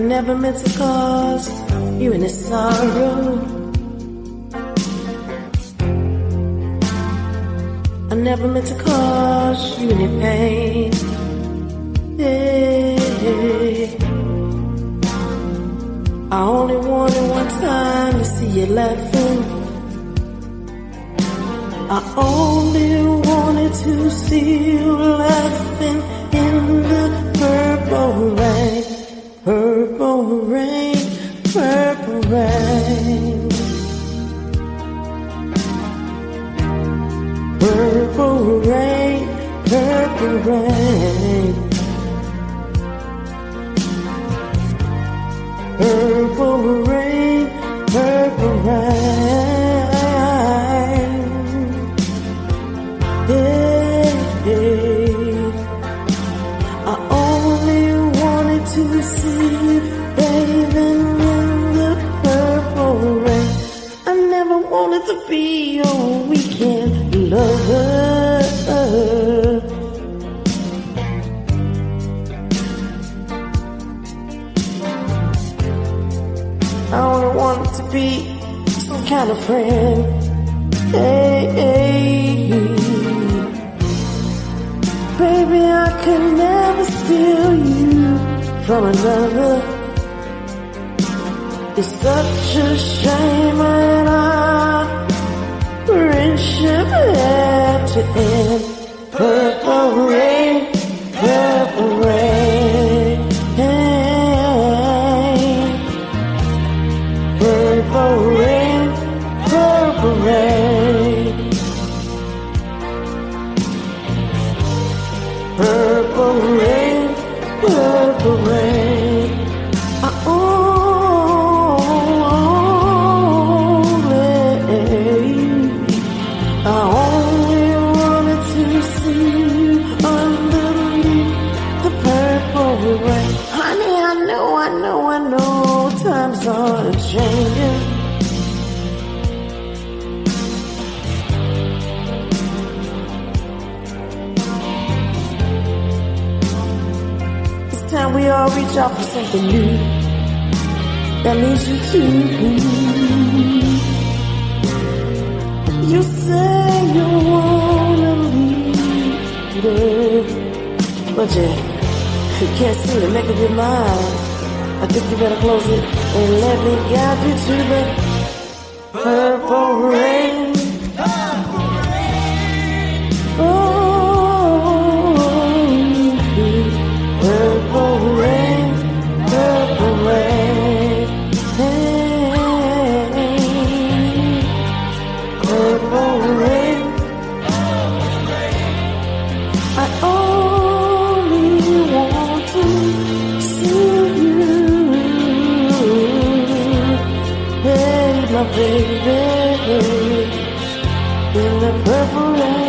never meant to cause you any sorrow. I never meant to cause you any pain. Hey. I only wanted one time to see you laughing. I only wanted to see you laughing in the purple rain, purple rain, purple rain, purple rain, purple rain, purple rain, purple rain. I only wanted to see you bathing in the purple rain. I never wanted to be your weekend lover. I only wanted to be some kind of friend. Hey, hey. Baby, I could never steal you from another. It's such a shame that our friendship had to end. Purple rain, purple rain, purple rain, purple rain, purple rain, purple rain. I only wanted to see you underneath the purple rain. Honey, I know, times are changing. It's time we all reach out for something new that means you too. You say you wanna leave, but you can't seem to make up your mind. I think you better close it and let me guide you to the purple rain. Oh, purple rain, purple rain, hey, purple rain. I only want to see you, hey, my baby, in the purple rain.